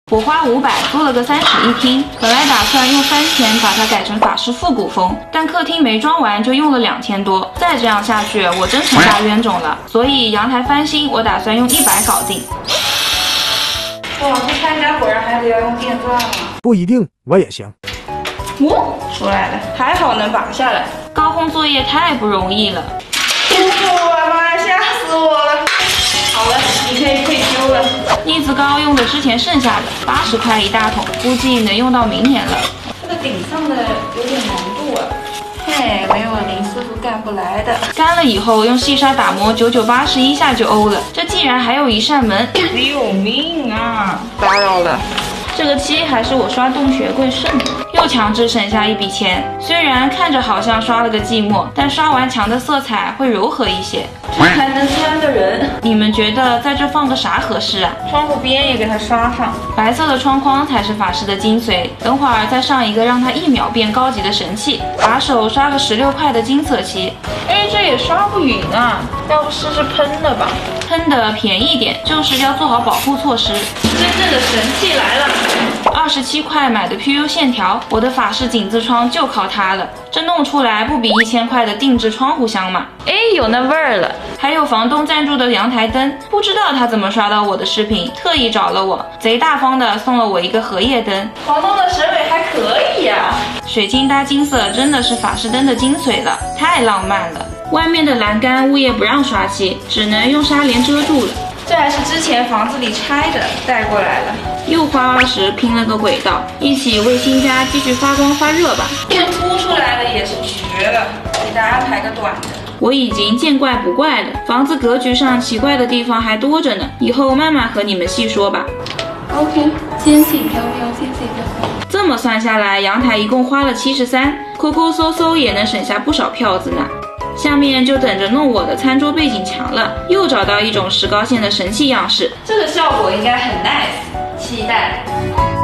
我花500租了个3室1厅，本来打算用3000把它改成法式复古风，但客厅没装完就用了2000多，再这样下去我真成大冤种了。所以阳台翻新，我打算用100搞定。哇，去参加果然还得要用电钻吗？ 不一定，我也行。 出来了，还好能拔下来。高空作业太不容易了。我妈呀，吓死我了！好了，你可以退休了。腻子膏用的之前剩下的，80块1大桶，估计能用到明年了。这个顶上的有点浓度啊。嘿，没有林师傅干不来的。干了以后用细沙打磨，9981下就欧了。这竟然还有一扇门，救命啊！打扰了。这个漆还是我刷洞穴柜剩的，又强制省下一笔钱。虽然看着好像刷了个寂寞，但刷完墙的色彩会柔和一些。这还能3个人？你们觉得在这放个啥合适啊？窗户边也给它刷上，白色的窗框才是法式的精髓。等会儿再上一个让它1秒变高级的神器，把手刷个16块的金色漆。哎，这也刷不匀啊，要不试试喷的吧？喷的便宜点，就是要做好保护措施。真正的神器来了！27块买的 PU 线条，我的法式井字窗就靠它了。这弄出来不比1000块的定制窗户香吗？哎，有那味儿了。还有房东赞助的阳台灯，不知道他怎么刷到我的视频，特意找了我，贼大方的送了我一个荷叶灯。房东的审美还可以呀！水晶搭金色真的是法式灯的精髓了，太浪漫了。外面的栏杆物业不让刷漆，只能用纱帘遮住了。这还是之前房子里拆的，带过来了。又花20拼了个轨道，一起为新家继续发光发热吧。这凸出来的也是绝了，给大家安排个短的。我已经见怪不怪了，房子格局上奇怪的地方还多着呢，以后慢慢和你们细说吧。 OK， 仙气飘飘，仙气飘飘。 这么算下来，阳台一共花了73，抠抠搜搜也能省下不少票子呢。下面就等着弄我的餐桌背景墙了，又找到一种石膏线的神器样式，这个效果应该很 nice， 期待。